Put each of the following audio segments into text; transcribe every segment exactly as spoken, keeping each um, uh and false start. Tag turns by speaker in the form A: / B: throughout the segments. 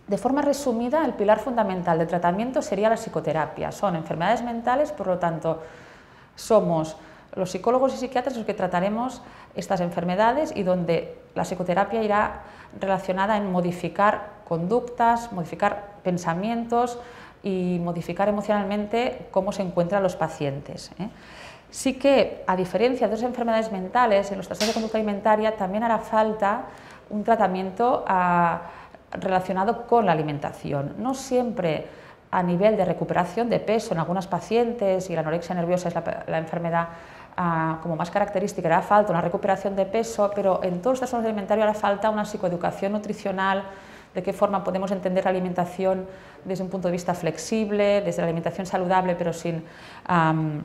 A: De forma resumida, el pilar fundamental del tratamiento sería la psicoterapia. Son enfermedades mentales, por lo tanto, somos los psicólogos y psiquiatras los que trataremos estas enfermedades y donde la psicoterapia irá relacionada en modificar conductas, modificar pensamientos y modificar emocionalmente cómo se encuentran los pacientes, ¿eh? Sí que, a diferencia de otras enfermedades mentales, en los trastornos de conducta alimentaria también hará falta un tratamiento a, relacionado con la alimentación. No siempre a nivel de recuperación de peso en algunas pacientes, y la anorexia nerviosa es la, la enfermedad uh, como más característica, hará falta una recuperación de peso, pero en todos los trastornos alimentarios hará falta una psicoeducación nutricional, de qué forma podemos entender la alimentación desde un punto de vista flexible, desde la alimentación saludable, pero sin, um,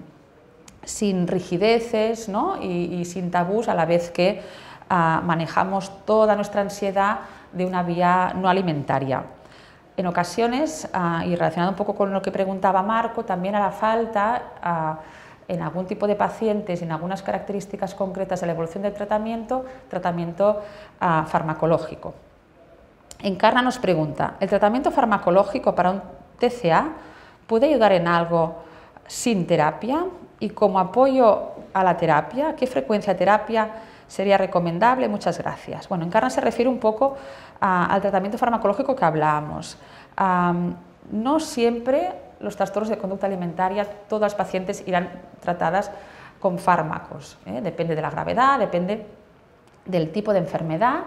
A: sin rigideces, ¿no? y, y sin tabús, a la vez que uh, manejamos toda nuestra ansiedad de una vía no alimentaria. En ocasiones, uh, y relacionado un poco con lo que preguntaba Marco, también hará falta uh, en algún tipo de pacientes, en algunas características concretas de la evolución del tratamiento, tratamiento uh, farmacológico. Encarna nos pregunta, ¿el tratamiento farmacológico para un T C A puede ayudar en algo sin terapia? Y como apoyo a la terapia, ¿qué frecuencia de terapia sería recomendable? Muchas gracias. Bueno, Encarna se refiere un poco uh, al tratamiento farmacológico que hablábamos. Um, no siempre los trastornos de conducta alimentaria, todas las pacientes irán tratadas con fármacos, ¿eh? Depende de la gravedad, depende del tipo de enfermedad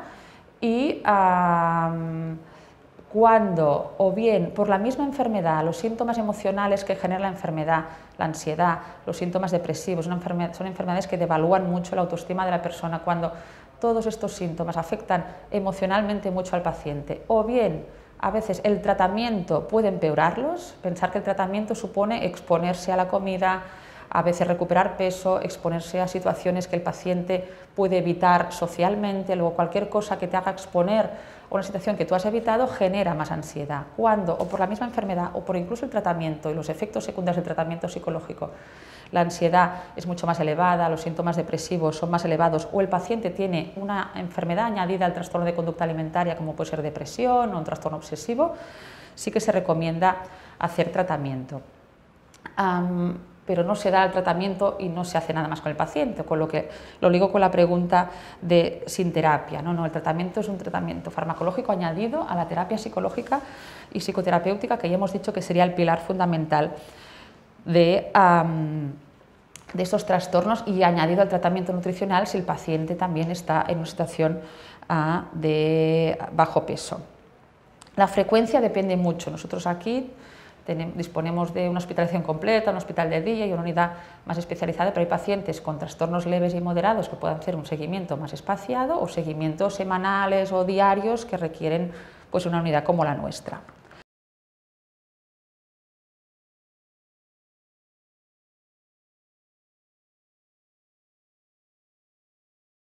A: y um, cuando o bien por la misma enfermedad, los síntomas emocionales que genera la enfermedad, la ansiedad, los síntomas depresivos, una enfermedad, son enfermedades que devalúan mucho la autoestima de la persona, cuando todos estos síntomas afectan emocionalmente mucho al paciente, o bien a veces el tratamiento puede empeorarlos, pensar que el tratamiento supone exponerse a la comida, a veces recuperar peso, exponerse a situaciones que el paciente puede evitar socialmente, luego cualquier cosa que te haga exponer a una situación que tú has evitado genera más ansiedad. Cuando, o por la misma enfermedad, o por incluso el tratamiento y los efectos secundarios del tratamiento psicológico, la ansiedad es mucho más elevada, los síntomas depresivos son más elevados, o el paciente tiene una enfermedad añadida al trastorno de conducta alimentaria, como puede ser depresión o un trastorno obsesivo, sí que se recomienda hacer tratamiento. Um, pero no se da el tratamiento y no se hace nada más con el paciente, con lo que lo ligo con la pregunta de sin terapia. No, no, el tratamiento es un tratamiento farmacológico añadido a la terapia psicológica y psicoterapéutica, que ya hemos dicho que sería el pilar fundamental de, um, de estos trastornos, y añadido al tratamiento nutricional si el paciente también está en una situación uh, de bajo peso. La frecuencia depende mucho. Nosotros aquí disponemos de una hospitalización completa, un hospital de día y una unidad más especializada, pero hay pacientes con trastornos leves y moderados que puedan hacer un seguimiento más espaciado o seguimientos semanales o diarios que requieren pues, una unidad como la nuestra.